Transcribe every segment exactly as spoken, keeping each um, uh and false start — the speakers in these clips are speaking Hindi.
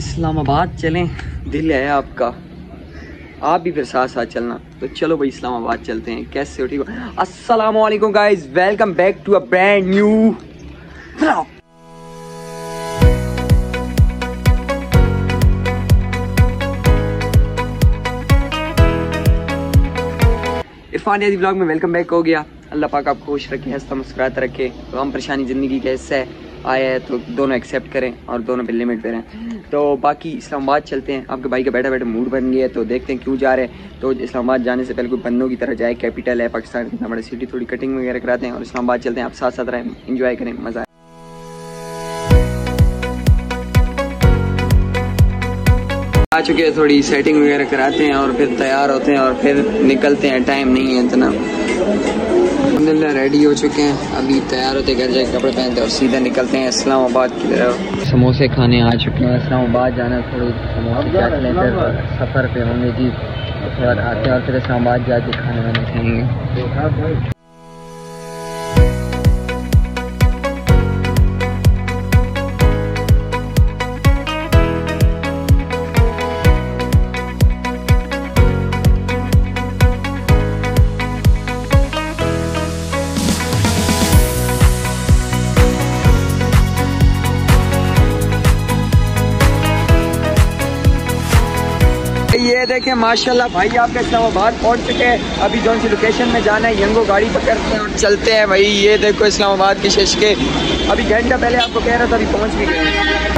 इस्लामाबाद चलें, दिल है आपका, आप भी फिर साथ साथ चलना। तो चलो भाई इस्लामाबाद चलते हैं। कैसे हो? ठीक हो? अस्सलाम वालेकुम guys, welcome back to a brand new vlog. Irfan यादी व्लॉग में वेलकम बैक हो गया। अल्लाह पाक आप खुश रखे, हंसता मुस्कुराता रखे। तो हम परेशानी ज़िंदगी का हिस्सा है, आया है तो दोनों एक्सेप्ट करें और दोनों पे लिमिट पे रहें। तो बाकी इस्लामाबाद चलते हैं। आपके भाई का बैठा बैठा मूड बन गया है, तो देखते हैं क्यों जा रहे हैं। तो इस्लामाबाद जाने से पहले कोई बंदों की तरह जाए, कैपिटल है पाकिस्तान की, बड़ी सिटी, थोड़ी कटिंग वगैरह कराते हैं और इस्लामाबाद चलते हैं। आप साथ साथ रहें, इंजॉय करें, मज़ा। आ चुके हैं, थोड़ी सेटिंग वगैरह कराते हैं और फिर तैयार होते हैं और फिर निकलते हैं। टाइम नहीं है इतना। अल्हम्दुलिल्लाह रेडी हो चुके हैं, अभी तैयार होते घर जाके कपड़े पहनते और सीधा निकलते हैं इस्लामाबाद की तरफ। समोसे खाने आ चुके हैं। इस्लामाबाद जाना, थोड़ी समोसे चाट लें, फिर सफ़र पे होंगे जी। थोड़ा आते हैं और फिर इस्लामाबाद जाके खाने वाने खाएंगे। ये देखें माशाल्लाह भाई आपके इस्लामाबाद पहुंच चुके हैं। अभी जो सी लोकेशन में जाना है, यंगो गाड़ी पकड़ते हैं और चलते हैं भाई। ये देखो इस्लामाबाद के शशके, अभी घंटा पहले आपको कह रहा था, अभी पहुंच भी गए।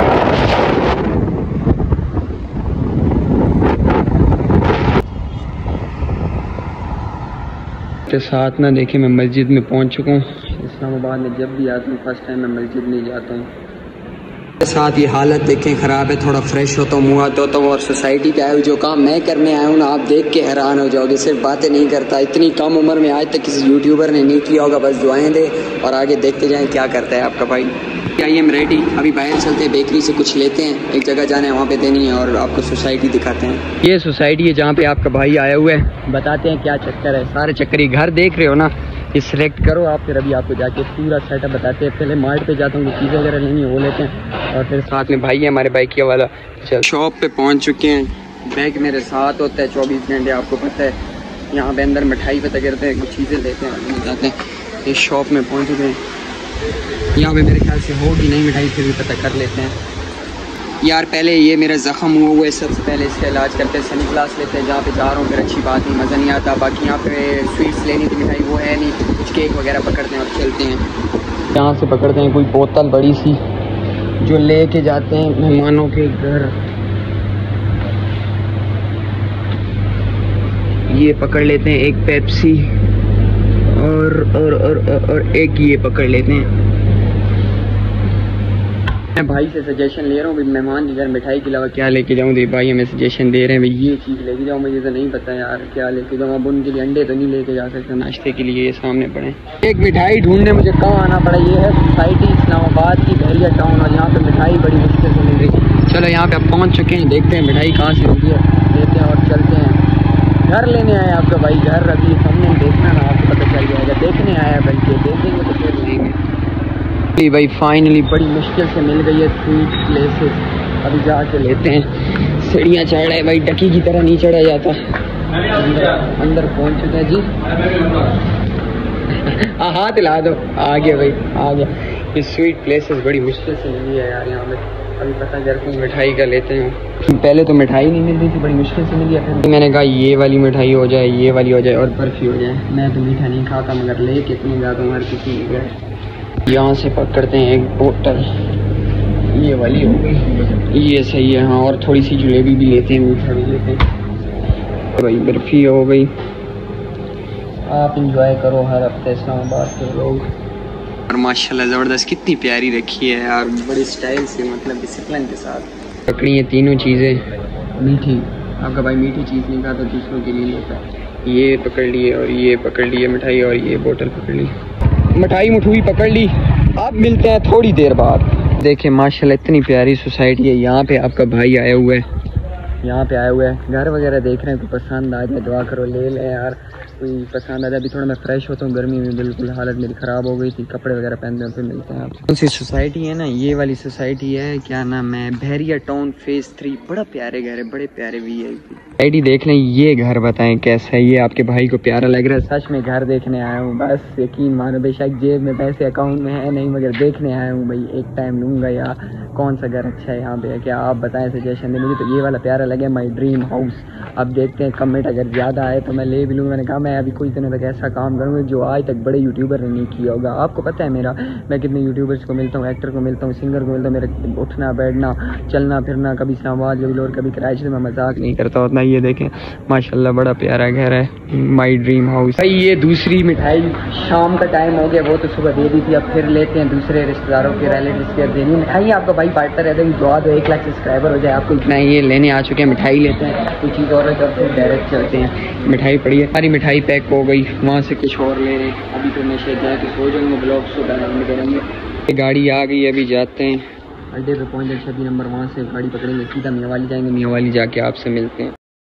के साथ ना देखें, मैं मस्जिद में पहुंच चुका हूँ। इस्लामाबाद में जब भी आता हूँ फर्स्ट टाइम मैं मस्जिद में जाता हूँ। साथ ये हालत देखें ख़राब है। थोड़ा फ्रेश होता हूँ, मुँह हाथ धोता हूँ और सोसाइटी पे आया हूँ। जो काम मैं करने आया हूँ ना, आप देख के हैरान हो जाओगे। सिर्फ बातें नहीं करता, इतनी कम उम्र में आज तक किसी यूट्यूबर ने नहीं किया होगा। बस दुआएं दे और आगे देखते जाएं क्या करता है आपका भाई। I am ready. अभी बाहर चलते हैं, बेकरी से कुछ लेते हैं, एक जगह जाना है, वहाँ पे देनी है और आपको सोसाइटी दिखाते हैं। ये सोसाइटी है जहाँ पे आपका भाई आया हुआ है। बताते हैं क्या चक्कर है। सारे चक्कर ही घर देख रहे हो ना, ये सिलेक्ट करो आप। फिर अभी आपको जाके पूरा सेटअप बताते हैं। पहले मार्ट पे जाता हूँ, चीज़ें वगैरह लेनी है वो लेते हैं और फिर साथ में भाई है हमारे बाइकिया वाला। चल शॉप पे पहुँच चुके हैं। बैग मेरे साथ होता है चौबीस घंटे, आपको पता है। यहाँ पे अंदर मिठाई पता करते हैं, कुछ चीज़ें लेते हैं, जाते हैं। इस शॉप में पहुँच चुके हैं। यहाँ पे मेरे ख्याल से होगी नहीं मिठाई, फिर भी पता कर लेते हैं। यार पहले ये मेरा ज़ख़म हुआ हुआ है, सबसे पहले इसका इलाज करते हैं। सनी क्लास लेते हैं, जहाँ पे जा रहा हूँ, फिर अच्छी बात नहीं, मज़ा नहीं आता। बाकी यहाँ पे स्वीट्स लेनी थी, मिठाई वो है नहीं, कुछ केक वगैरह पकड़ते हैं और चलते हैं। यहाँ से पकड़ते हैं कोई बोतल बड़ी सी जो लेके जाते हैं मेहमानों के घर। ये पकड़ लेते हैं एक पेप्सी और और और, और, और एक ये पकड़ लेते हैं। मैं भाई से सजेशन ले रहा हूँ, मेहमान के घर मिठाई के अलावा क्या लेके जाऊँ। तो भाई हमें सजेशन दे रहे हैं, भाई ये चीज़ लेके जाऊँ। मुझे तो नहीं पता यार क्या लेके जाऊँ। अब उनके लिए अंडे तो नहीं लेके जा सकते नाश्ते के लिए, ये सामने पड़े। एक मिठाई ढूंढने मुझे कहाँ आना पड़ा। ये है सोसाइटी इस्लामाबाद की, बहरिया टाउन, और यहाँ पे मिठाई बड़ी मुश्किल से मिल रही। चलो यहाँ पे आप पहुँच चुके हैं, देखते हैं मिठाई कहाँ से मिलती है, लेते हैं और चलते हैं। घर लेने आए आपका भाई, घर अभी हमने देखना ना, आपको पता चल जाएगा। देखने आया बल्कि, देखेंगे तो फिर लेंगे। भाई फाइनली बड़ी मुश्किल से मिल गई है स्वीट प्लेसेस। अभी जाके लेते हैं। सीढ़ियाँ चढ़ रहे भाई, डकी की तरह नहीं चढ़ा जाता। अंदर, अंदर पहुंच चुके हैं जी। हाँ हाथ ला दो, आ गया भाई, आ गया। ये स्वीट प्लेसेस बड़ी मुश्किल से मिली है यार यहाँ पे। अभी पता करते हैं मिठाई का लेते हैं। पहले तो मिठाई नहीं मिल रही थी, बड़ी मुश्किल से मिली है। फिर मैंने कहा ये वाली मिठाई हो जाए, ये वाली हो जाए और बर्फी हो जाए। मैं तो मीठा नहीं खाता, मगर ले कितनी जाता हूँ हर किसी के। यहाँ से पकड़ते हैं एक बोतल, ये वाली हो गई, ये सही है। हाँ और थोड़ी सी जलेबी भी लेते हैं, मीठा भी लेते हैं भाई। बर्फी हो गई। आप इंजॉय करो हर हफ्ते इस्लामाबाद के लोग। और माशाल्लाह ज़बरदस्त, कितनी प्यारी रखी है यार, बड़े स्टाइल से, मतलब डिसिप्लिन के साथ पकड़ी है तीनों चीज़ें। मीठी, आपका भाई मीठी चीज़ नहीं खाता, दूसरों के लिए लेता है। ये पकड़ लिए और ये पकड़ लिए मिठाई, और ये बोतल पकड़ ली, मिठाई मुठुई पकड़ ली। अब मिलते हैं थोड़ी देर बाद। देखें माशाल्लाह इतनी प्यारी सोसाइटी है। यहाँ पे आपका भाई आया हुआ है, यहाँ पे आया हुआ है। घर वगैरह देख रहे हैं, कोई पसंद आ जाए दुआ करो, ले लें यार। कोई पसंद आता है। अभी थोड़ा मैं फ्रेश होता हूँ, गर्मी में बिल्कुल हालत मेरी ख़राब हो गई थी, कपड़े वगैरह पहनते हैं, फिर मिलते हैं आपसे। कौन सी सोसाइटी है ना, ये वाली सोसाइटी है, क्या नाम है, बहरिया टाउन फेज थ्री। बड़ा प्यारे घर है, बड़े प्यारे वी आई पी आईडी। देख लें ये घर, बताएं कैसा है। ये आपके भाई को प्यारा लग रहा है, सच में घर देखने आया हूँ, बस यकीन मानो। बेशक जेब में पैसे अकाउंट में है नहीं, मगर देखने आया हूँ भाई, एक टाइम लूँगा या कौन सा घर अच्छा है यहाँ पे, क्या आप बताएं, सजेशन दें। मुझे तो ये वाला प्यारा लगे, माई ड्रीम हाउस। अब देखते हैं कमेंट अगर ज़्यादा आए तो मैं ले भी लूँगा। मैंने कहा मैं अभी कुछ दिनों तक ऐसा काम करूँगा जो आज तक बड़े यूट्यूबर ने नहीं किया होगा। आपको पता है मेरा, मैं कितने यूट्यूबर्स को मिलता हूँ, एक्टर को मिलता हूँ, सिंगर को मिलता हूँ, मेरा उठना बैठना चलना फिरना, कभी इस्लामाबाद कभी लोर कभी कराची, मैं मजाक नहीं करता उतना। ये देखें माशाल्लाह बड़ा प्यारा घर है, माई ड्रीम हाउस। भाई ये दूसरी मिठाई, शाम का टाइम हो गया, वो तो सुबह दे दी थी, अब फिर लेते हैं दूसरे रिश्तेदारों के रिलेटिव्स के देनी मिठाई। आपका भाई बांटता रहता है, दुआ दो एक लाख सब्सक्राइबर हो जाए आपको। इतना ये लेने आ चुके हैं, मिठाई लेते हैं, कोई चीज़ और है फिर डायरेक्ट चलते हैं। मिठाई पड़ी है, सारी मिठाई पैक हो गई, वहाँ से कुछ और ले रहे हैं। अभी तो नशे जाए तो सो जाऊँगा, ब्लॉग शो डाउनलोड करेंगे। गाड़ी आ गई, अभी जाते हैं अड्डे पे, पहुँच जाए छब्बीस नंबर, वहाँ से गाड़ी पकड़ेंगे, सीधा मियावाली जाएंगे, मियावाली जाके आपसे मिलते हैं।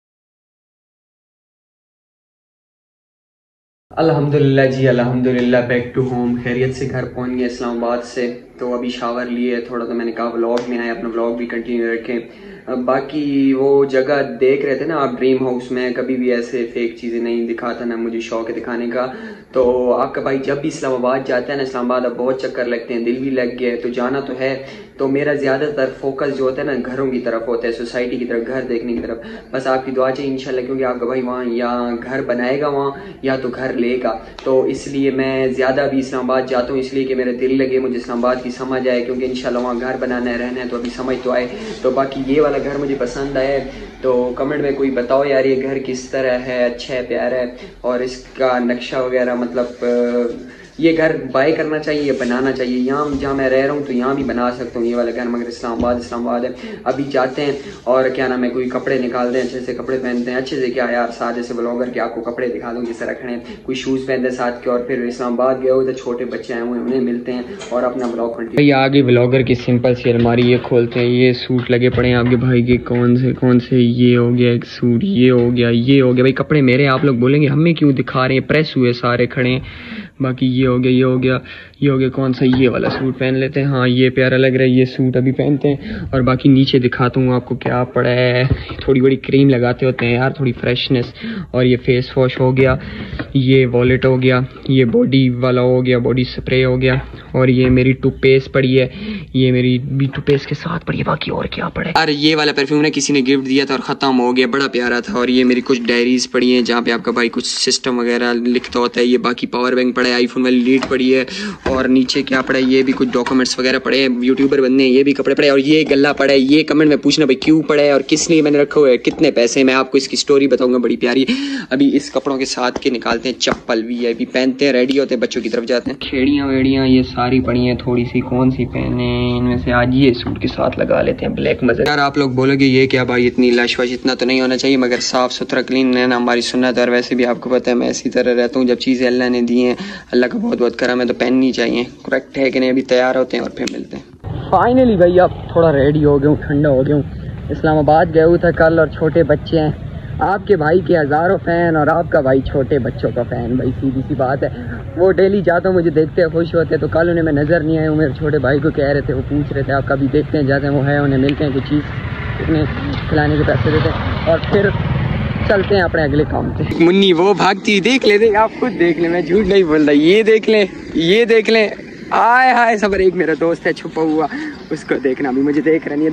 अल्हम्दुलिल्लाह जी, अल्हम्दुलिल्लाह, बैक टू होम, खैरियत से घर पहुंच गए इस्लामाबाद से। तो अभी शावर लिए थोड़ा, तो मैंने कहा व्लॉग में आए, अपना व्लॉग भी कंटिन्यू रखें। बाकी वो जगह देख रहे थे ना आप, ड्रीम हाउस में कभी भी ऐसे फेक चीज़ें नहीं दिखाता, ना मुझे शौक है दिखाने का। तो आपका भाई जब भी इस्लामाबाद जाता है ना, इस्लामाबाद अब बहुत चक्कर लगते हैं, दिल भी लग गया है, तो जाना तो है। तो मेरा ज़्यादातर फोकस जो होता है ना, घरों की तरफ होता है, सोसाइटी की तरफ, घर देखने की तरफ। बस आपकी दुआ चाहिए इंशाल्लाह, क्योंकि आपका भाई वहाँ या घर बनाएगा वहाँ या तो घर लेगा। तो इसलिए मैं ज़्यादा अभी इस्लामाबाद जाता हूँ, इसलिए कि मेरा दिल लगे, मुझे इस्लामाबाद की समझ आए, क्योंकि इंशाल्लाह वहाँ घर बनाना है, रहना है, तो अभी समझ तो आए। तो बाकी ये वाला घर मुझे पसंद आया, तो कमेंट में कोई बताओ यार ये घर किस तरह है, अच्छा है, प्यारा है, और इसका नक्शा वगैरह, मतलब ये घर बाय करना चाहिए या बनाना चाहिए। यहाँ जहाँ मैं रह रहा हूँ तो यहाँ भी बना सकता हूँ ये वाला घर, मगर इस्लामाबाद इस्लामाबाद है। अभी जाते हैं और क्या नाम है, कोई कपड़े निकालते हैं, अच्छे से कपड़े पहनते हैं, अच्छे से, क्या यार साथ जैसे ब्लॉगर के आपको कपड़े दिखा दूँ जिससे रखने, कोई शूज़ पहनते हैं साथ के। और फिर इस्लामाबाद गए उधर छोटे बच्चे आए हुए हैं, उन्हें मिलते हैं और अपना ब्लॉग कंटिन्यू। ये आगे ब्लॉगर की सिंपल सी अलमारी, ये खोलते हैं, ये सूट लगे पड़े हैं आपके भाई के, कौन से कौन से, ये हो गया एक सूट, ये हो गया, ये हो गया। भाई कपड़े मेरे, आप लोग बोलेंगे हमें क्यों दिखा रहे हैं, प्रेस हुए सारे खड़े हैं। बाकी ये हो गया, ये हो गया, ये हो गया, कौन सा, ये वाला सूट पहन लेते हैं, हाँ ये प्यारा लग रहा है, ये सूट अभी पहनते हैं। और बाकी नीचे दिखाता हूँ आपको क्या पड़ा है, थोड़ी बड़ी क्रीम लगाते होते हैं यार, थोड़ी फ्रेशनेस। और ये फेस वॉश हो गया, ये वॉलेट हो गया, ये बॉडी वाला हो गया, बॉडी स्प्रे हो गया, और ये मेरी टूथपेस्ट पड़ी है, ये मेरी भी टूथपेस्ट के साथ पड़ी है। बाकी और क्या पड़ा है, अरे ये वाला परफ्यूम ना किसी ने गिफ्ट दिया था और ख़त्म हो गया, बड़ा प्यारा था। और ये मेरी कुछ डायरीज पड़ी हैं जहाँ पे आपका भाई कुछ सिस्टम वगैरह लिखता होता है। ये बाकी पावर बैंक पड़ा है, आईफोन वाली लीड पड़ी है, और नीचे क्या पड़ा है, ये भी कुछ डॉक्यूमेंट्स वगैरह पड़े हैं, यूट्यूबर बनने ये भी कपड़े पड़े हैं, और ये गल्ला पड़ा है। ये कमेंट में पूछना भाई क्यों पड़ा है और किस लिए मैंने रखा हुआ है, कितने पैसे, मैं आपको इसकी स्टोरी बताऊंगा, बड़ी प्यारी। अभी इस कपड़ों के साथ के निकालते हैं चप्पल, वी आई पी पहनते हैं, रेडी होते हैं, बच्चों की तरफ जाते हैं। खेड़ियाँ वेड़ियाँ ये सारी पड़ी हैं, थोड़ी सी कौन सी पहने इनमें से, आज ये सूट के साथ लगा लेते हैं, ब्लैक मज़ा। यार आप लोग बोलोगे ये क्या भाई इतनी लश वश, इतना तो नहीं होना चाहिए, मगर साफ़ सुथरा क्लीन रहना हमारी सुन्नत है। और वैसे भी आपको पता है मैं इसी तरह रहता हूँ, जब चीज़ें अल्लाह ने दी हैं, अल्लाह का बहुत बहुत करम है, तो पहननी चाहिए। करेक्ट है कि नहीं? अभी तैयार होते हैं और फिर मिलते हैं। फाइनली भाई अब थोड़ा रेडी हो गया हूँ, ठंडा हो गया हूँ। इस्लामाबाद गया हुआ था कल, और छोटे बच्चे हैं, आपके भाई के हज़ारों फ़ैन और आपका भाई छोटे बच्चों का फ़ैन। भाई सीधी सी बात है, वो डेली जाता हूँ, मुझे देखते हैं खुश होते हैं। तो कल उन्हें मैं नज़र नहीं आया हूँ, मेरे छोटे भाई को कह रहे थे, वो पूछ रहे थे आप कभी देखते हैं, जाते हैं, वो है, उन्हें मिलते हैं, कुछ चीज़ उन्हें खिलाने के पैसे देते हैं, और फिर चलते हैं अपने अगले काम पे। मुन्नी वो भागती देख ले, देख आप खुद देख ले, मैं झूठ नहीं बोल रहा, ये देख ले, ये देख ले, आय हाय सबर। एक मेरा दोस्त है छुपा हुआ, उसको देखना भी, मुझे देख रहा नहीं है।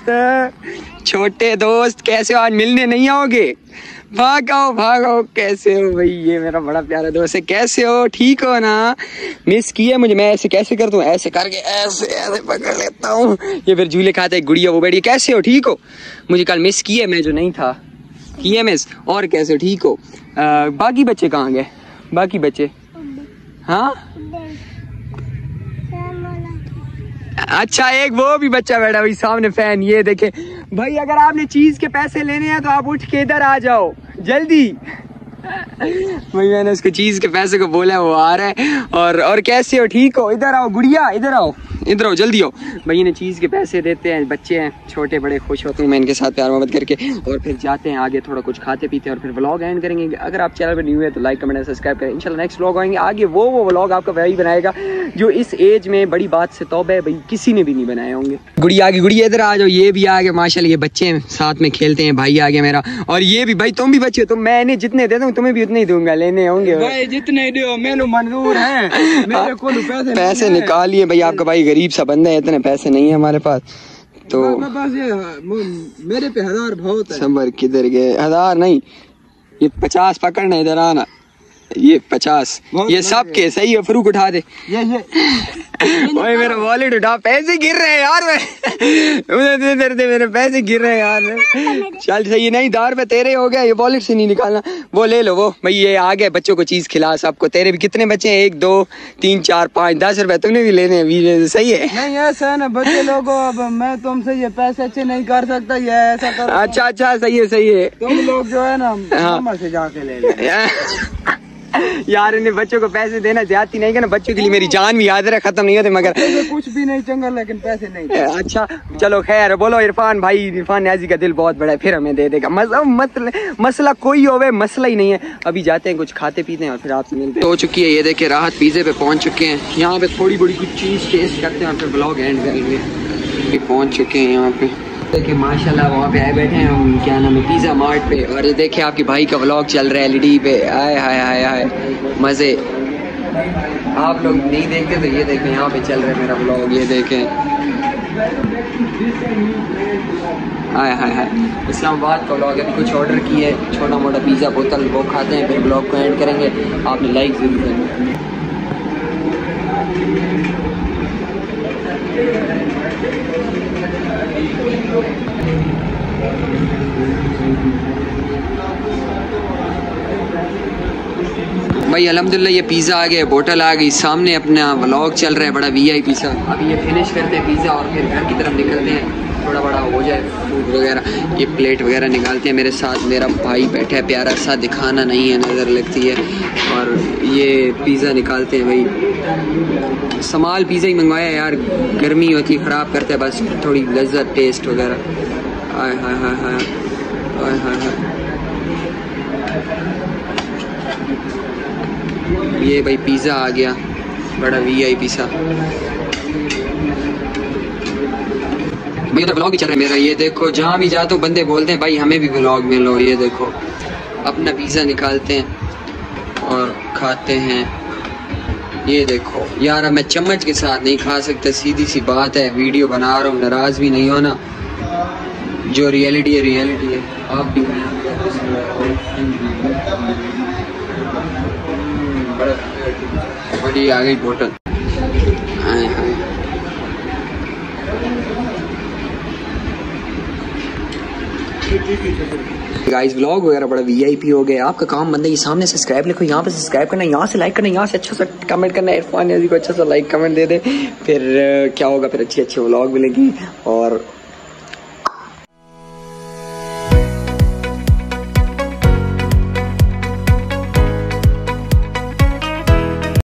दोस्त, छोटे दोस्त कैसे हो, आज मिलने नहीं आओगे? भागो भागो, कैसे हो भाई? ये मेरा बड़ा प्यारा दोस्त है, कैसे हो, ठीक हो ना? मिस किया मुझे? मैं ऐसे कैसे करता हूँ, ऐसे करके ऐसे ऐसे पकड़ लेता हूँ, ये फिर झूले खाते, गुड़िया वो बैठी, कैसे हो, ठीक हो? मुझे कल मिस किया, मैं जो नहीं था, किए मिस। और कैसे हो, ठीक हो? आ, बाकी बच्चे कहाँ गए, बाकी बच्चे? हाँ अच्छा, एक वो भी बच्चा बैठा भाई सामने फैन, ये देखे भाई। अगर आपने चीज के पैसे लेने हैं तो आप उठ के इधर आ जाओ जल्दी। भाई मैंने उसको चीज के पैसे को बोला, वो आ रहा है। और और कैसे हो, ठीक हो? इधर आओ गुड़िया, इधर आओ, इधर आओ जल्दी आओ। भाई इन्हें चीज़ के पैसे देते हैं, बच्चे हैं छोटे बड़े, खुश होते हैं मैं इनके साथ प्यार मोहब्बत करके। और फिर जाते हैं आगे, थोड़ा कुछ खाते पीते हैं और फिर व्लॉग एंड करेंगे। अगर आप चैनल पर न्यू है तो लाइक कमेंट सब्सक्राइब करें। इंशाल्लाह नेक्स्ट व्लॉग आएंगे आगे, वो वो व्लॉग आपका वही बनाएगा जो इस एज में बड़ी बात से तौबा है भाई किसी ने भी नहीं बनाए होंगे। गुड़िया आगे, गुड़िया इधर आ जाओ। ये भी आ गए माशाल्लाह, ये बच्चे हैं साथ में खेलते हैं। भाई आ गया मेरा, और ये भी भाई तुम भी बच्चे हो, तो मैं इन्हें जितने दे दूँ तुम्हें भी उतने ही दूंगा, लेने होंगे भाई जितने दो मैंने मंजूर है। मेरे को पैसे पैसे निकालिए भाई, आपका भाई गरीब सा बंदा है, इतने पैसे नहीं है हमारे पास। तो पास ये मेरे पे हजार बहुत है। सबर किधर गए, हजार नहीं ये पचास पकड़ना, इधर आना, ये पचास ये सब के सही है। फ्रूक उठा दे, ये ये ओए मेरा वॉलेट उठा, पैसे गिर रहे हैं यार, मैं उधर दे, मेरे पैसे गिर रहे हैं यार। चल सही नहीं, दार पे तेरे हो गया, ये वॉलेट से नहीं निकालना, वो ले लो वो। भाई ये आ गए, बच्चों को चीज खिला सबको। तेरे भी कितने बच्चे हैं? एक दो तीन चार पाँच, दस रुपए तुमने भी लेने हैं, सही है? नहीं ऐसा है ना बच्चे लोगों, अब मैं तुमसे ये पैसे अच्छे नहीं कर सकता, ये ऐसा कर। अच्छा अच्छा सही है सही है। तुम लोग जो है ना हाँ। से जाके ले लो यार इन्हें बच्चों को पैसे देना ज्यादा नहीं करना, बच्चों के लिए मेरी जान भी याद रहे, खत्म नहीं होते मगर कुछ भी नहीं चंगा, लेकिन पैसे नहीं। अच्छा चलो खैर, बोलो इरफान भाई, इरफान न्याजी का दिल बहुत बड़ा है, फिर हमें दे देगा। मसला मत, मसला कोई होवे, मसला ही नहीं है। अभी जाते हैं कुछ खाते पीते हैं और फिर आपसे मिलते हैं। हो चुकी है ये देखिए, राहत पिज़्ज़े पे पहुंच चुके हैं। यहाँ पे थोड़ी बड़ी कुछ चीज़ टेस्ट करते हैं और फिर ब्लॉग एंड करेंगे। पहुँच चुके हैं यहाँ पे, देखिए माशाल्लाह वहाँ पे आए बैठे हैं हम, क्या नाम है, पिज़्ज़ा मार्ट पे। और ये देखिए आपके भाई का व्लॉग चल रहा है एलईडी पे, आए हाय हाय हाय मज़े। आप लोग नहीं देखते तो ये देखें, यहाँ पे चल रहा है मेरा व्लॉग, ये देखें, आए हाय हाय। इस्लामाबाद का व्लॉग है, कुछ ऑर्डर किए छोटा मोटा पिज़्ज़ा बोतल, वो खाते हैं, फिर व्लॉग को एंड करेंगे। आपने लाइक ज़रूर करना। भाई अल्हम्दुलिल्लाह ये पिज़्ज़ा आ गया, बोतल आ गई, सामने अपना व्लॉग चल रहा है बड़ा वीआईपी सा। अभी ये फिनिश करते हैं पिज़्ज़ा और फिर घर की तरफ निकलते हैं, थोड़ा बड़ा हो जाए फूड वगैरह। ये प्लेट वगैरह निकालते हैं, मेरे साथ मेरा भाई बैठा है प्यारा सा, दिखाना नहीं है, नज़र लगती है। और ये पिज़्ज़ा निकालते हैं भाई, समाल पिज़्ज़ा ही मंगवाया यार, गर्मी होती है ख़राब करता है बस, थोड़ी लज्जत टेस्ट वगैरह। आय हाय हाय हाय आय हाय हाय। ये भाई पिज़्ज़ा आ गया बड़ा वीआईपी सा। भाई तो व्लॉग ही चल रहा है मेरा, ये देखो जहाँ भी जाता हूँ बंदे बोलते हैं भाई हमें भी व्लॉग में लो। ये देखो अपना पिज़्ज़ा निकालते हैं और खाते हैं। ये देखो यार, अब मैं चम्मच के साथ नहीं खा सकता, सीधी सी बात है, वीडियो बना रहा हूँ, नाराज़ भी नहीं होना, जो रियलिटी है रियलिटी है। आप भी बड़ी आ गई बोतल। गाइस व्लॉग वगैरह बड़ा वीआईपी हो गया। आपका काम बंदा ये सामने सब्सक्राइब लिखो, यहाँ पे सब्सक्राइब करना, यहाँ से लाइक करना, यहाँ से अच्छा सा कमेंट करना, इरफान न्याज़ी को अच्छा सा लाइक कमेंट दे दे, फिर क्या होगा, फिर अच्छे अच्छे व्लॉग मिलेंगी और